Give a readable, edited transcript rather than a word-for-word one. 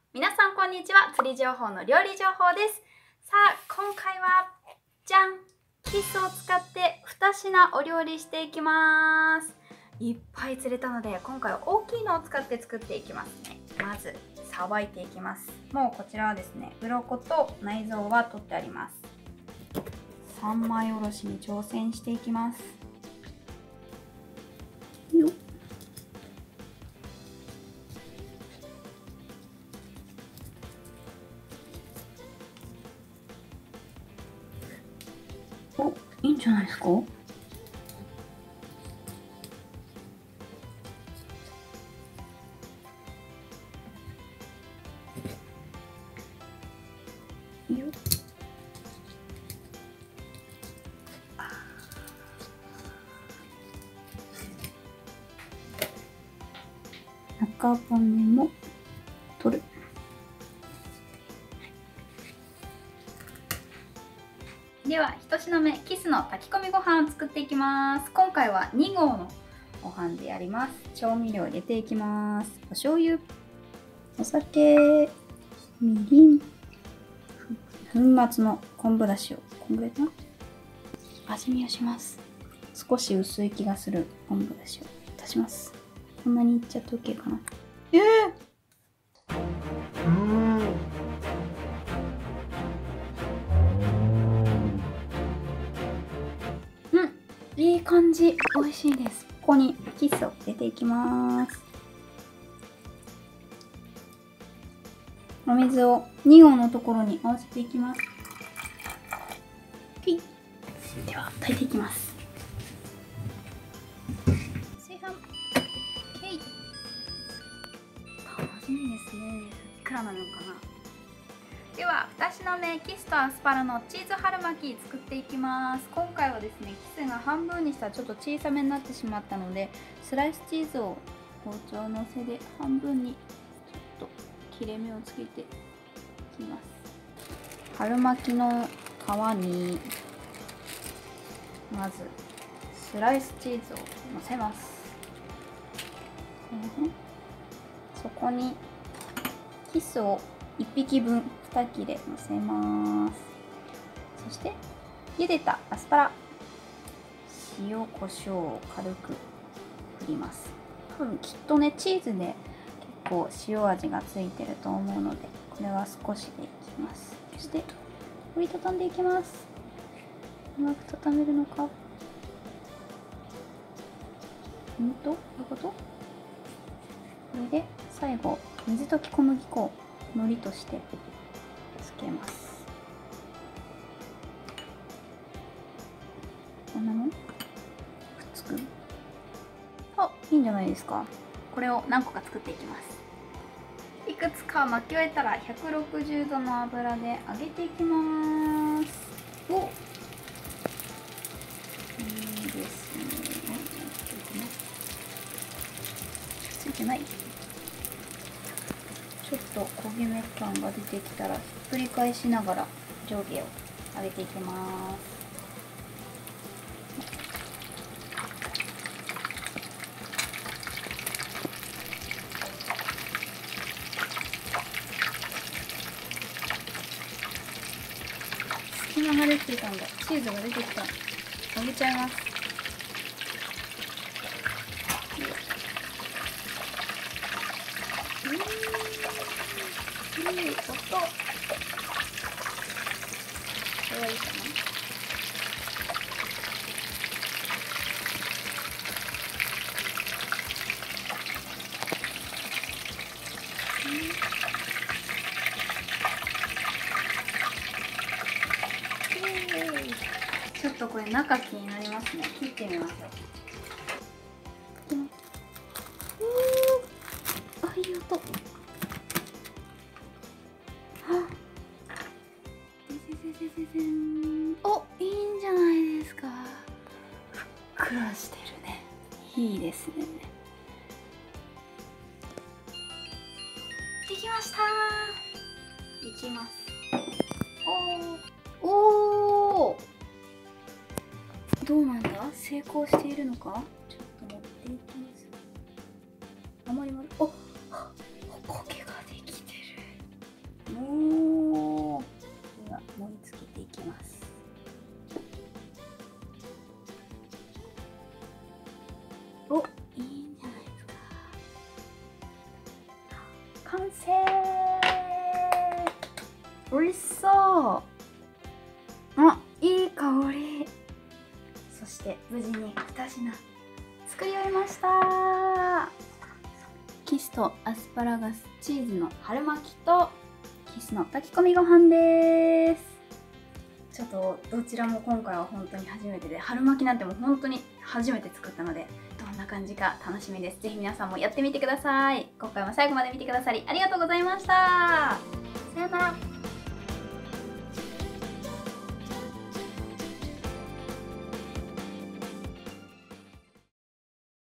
皆さんこんにちは。釣り情報の料理情報です。さあ、今回はじゃん、キスを使って2品お料理していきます。いっぱい釣れたので今回は大きいのを使って作っていきますね。まずさばいていきます。もうこちらはですね、鱗と内臓は取ってあります。三枚おろしに挑戦していきます。よっ、お、いいんじゃないですか。よっ、中骨も取る。では1品目、キスの炊き込みご飯を作っていきます。今回は2合のご飯でやります。調味料入れていきます。お醤油、お酒、みりん、粉末の昆布だしをこんぐらいかな。味見をします。少し薄い気がする昆布だしを足します。こんなにいっちゃって OK かな。いい感じ、美味しいです。ここにキスを入れていきます。お水を2合のところに合わせていきます。では炊いていきます。炊飯。楽しみですね。いくらなのかな。では2品目、キスとアスパラのチーズ春巻き作っていきます。今回はですね、キスが半分にしたらちょっと小さめになってしまったので、スライスチーズを包丁の背で半分にちょっと切れ目をつけていきます。春巻きの皮にまずスライスチーズをのせます。そこにキスを1匹分2切れのせます。そして茹でたアスパラ、塩コショウを軽く振ります。多分きっとね、チーズで結構塩味がついてると思うので、これは少しでいきます。そして折りたたんでいきます。うまく畳めるのか。どういうこと？これで最後水溶き小麦粉を海苔としてつけます。こんなのくっつく。あ、いいんじゃないですか。これを何個か作っていきます。いくつか巻き終えたら160度の油で揚げていきます。お、いいですね。ついてない。ちょっと焦げ目感が出てきたらひっくり返しながら上下を揚げていきます。隙間が出ていたんだ。チーズが出てきた。揚げちゃいます。いい音。これはいいかな。ちょっとこれ中気になりますね。切ってみましょう。あ、いい音。お、いいんじゃないですか。ふっくらしてるね。いいですね。できました。いきます。おお、どうなんだ。成功しているのか。ちょっと持っていきます。あまりお、焦げができてる。 おお、では盛り付けていきます。お、いいんじゃないですか。完成。美味しそう。あ、いい香り。そして無事に2品作り終えました。キスとアスパラガスチーズの春巻きとキスの炊き込みご飯です。ちょっとどちらも今回は本当に初めてで、春巻きなんてもう本当に初めて作ったので、どんな感じか楽しみです。ぜひ皆さんもやってみてください。今回も最後まで見てくださりありがとうございました。さよなら。